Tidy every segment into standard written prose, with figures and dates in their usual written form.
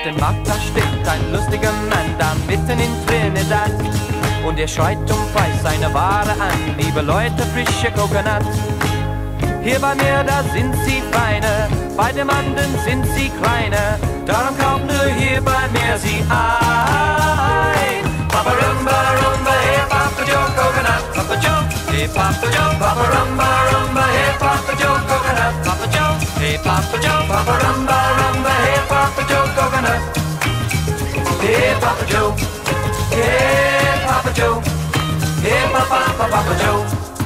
dem Markt, da steht ein lustiger Mann, da mitten in Trinidad. Und er schreit um Preis seine Ware an, liebe Leute, frische Coconut. Hier bei mir, da sind sie feiner, bei dem anderen sind sie kleiner. Darum kauft nur hier bei mir sie ein. Papa Rumba Rumba, hey Papa Joe, Coconut, Papa Joe, hey Papa Joe, Papa Rumba Rumba, hey Papa Joe, Coconut, Papa Joe, hey Papa Joe, Papa Rumba Rumba, hey Papa Joe, Coconut, hey Papa Joe, hey Papa Joe, hey Papa Joe.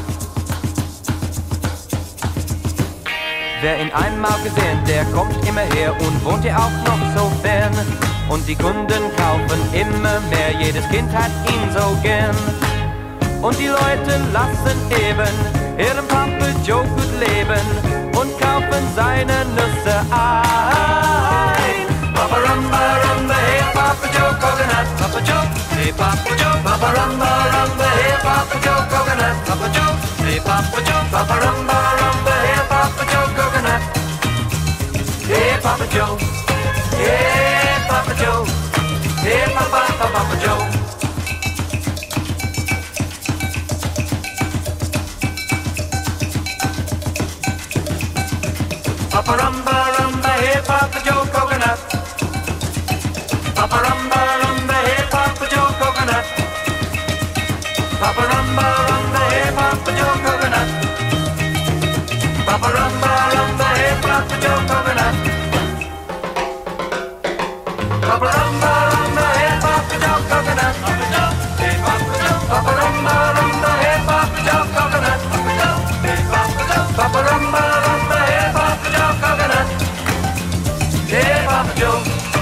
Wer ihn einmal gesehen, der kommt immer her und wohnt hier auch noch so fern. Und die Kunden kaufen immer mehr, jedes Kind hat ihn so gern. Und die Leute lassen eben ihren Papa Joe gut leben und kaufen seine Nüsse ein. Papa Rumba Rumba, hey Papa Joe, Coconut, Papa Joe, hey Papa Joe, Papa Rumba Rumba, hey Papa Joe, Coconut, Papa Joe, hey Papa Joe, Papa Rumba Rumba, hey Papa Joe, Coconut, hey Papa Joe, hey Papa Joe, hey Papa Joe. Papa Rumba Rumba, hey Papa Joe, Coconut, Papa Rumba Rumba, hey Papa Joe, Coconut, Papa Rumba Rumba, hey Papa Joe, Coconut, Papa Rumba Rumba, hey Papa Joe, Coconut, Papa Rumba Rumba, hey Papa Joe, Coconut, hey Papa Joe, Papa Rumba Rumba, hey Papa Joe, Coconut, hey Papa Joe, Papa Rumba Rumba, hey Papa Joe, Coconut, hey Papa Joe.